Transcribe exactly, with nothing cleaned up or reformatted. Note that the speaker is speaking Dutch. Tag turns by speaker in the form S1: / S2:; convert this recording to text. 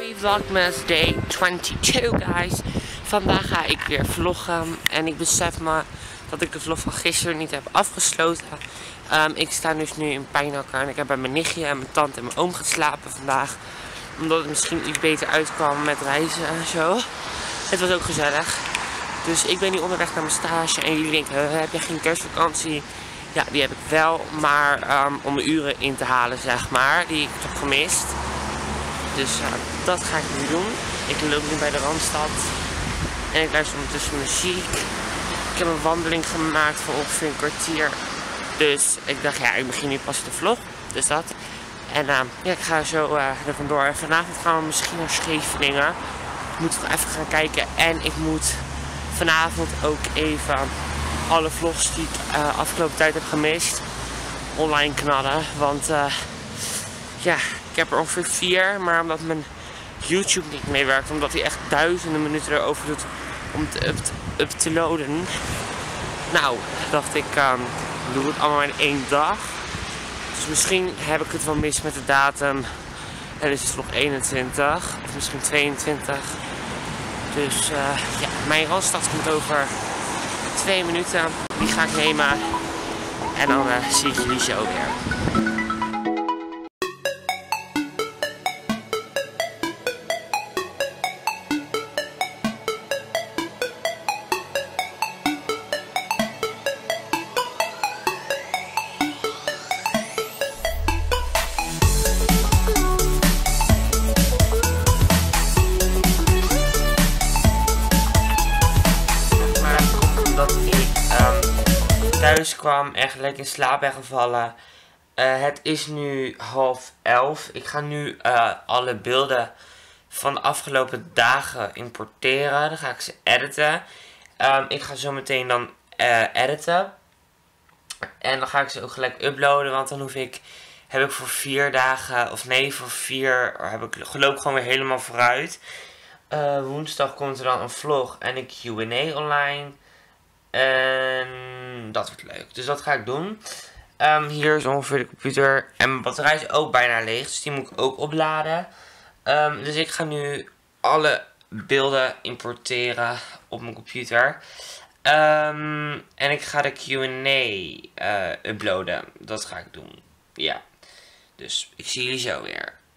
S1: Hey Vlogmas Day twenty-two guys. Vandaag ga ik weer vloggen en ik besef me dat ik de vlog van gisteren niet heb afgesloten. Um, ik sta dus nu in Pijnakker en ik heb bij mijn nichtje en mijn tante en mijn oom geslapen vandaag. Omdat het misschien iets beter uitkwam met reizen en zo. Het was ook gezellig. Dus ik ben nu onderweg naar mijn stage en jullie denken, uh, heb je geen kerstvakantie? Ja, die heb ik wel, maar um, om mijn uren in te halen zeg maar, die ik heb gemist. Dus uh, dat ga ik nu doen. Ik loop nu bij de Randstad en ik luister ondertussen muziek. Ik heb een wandeling gemaakt van ongeveer een kwartier. Dus ik dacht, ja, ik begin nu pas de vlog. Dus dat. En uh, ja, ik ga zo uh, er vandoor. Vanavond gaan we misschien naar Scheveningen. Ik moet nog even gaan kijken. En ik moet vanavond ook even alle vlogs die ik uh, afgelopen tijd heb gemist online knallen. Want uh, ja, ik heb er ongeveer vier. Maar omdat mijn YouTube niet meewerkt, omdat hij echt duizenden minuten erover doet om het up, up te loaden. Nou, dacht ik, um, doe het allemaal in één dag. Dus misschien heb ik het wel mis met de datum. En is het vlog eenentwintig of misschien tweeëntwintig. Dus uh, ja, mijn Randstad komt over twee minuten. Die ga ik nemen. En dan uh, zie ik jullie zo weer. Thuis kwam, echt lekker in slaap ben gevallen. Uh, het is nu half elf. Ik ga nu uh, alle beelden van de afgelopen dagen importeren. Dan ga ik ze editen. Um, ik ga zo meteen dan uh, editen. En dan ga ik ze ook gelijk uploaden. Want dan hoef ik, heb ik voor vier dagen, of nee, voor vier, heb ik, loop ik gewoon weer helemaal vooruit. Uh, woensdag komt er dan een vlog en een Q en A online. En dat wordt leuk. Dus dat ga ik doen. Um, hier is ongeveer de computer. En mijn batterij is ook bijna leeg. Dus die moet ik ook opladen. Um, dus ik ga nu alle beelden importeren op mijn computer. Um, en ik ga de Q en A uh, uploaden. Dat ga ik doen. Ja. Dus ik zie jullie zo weer.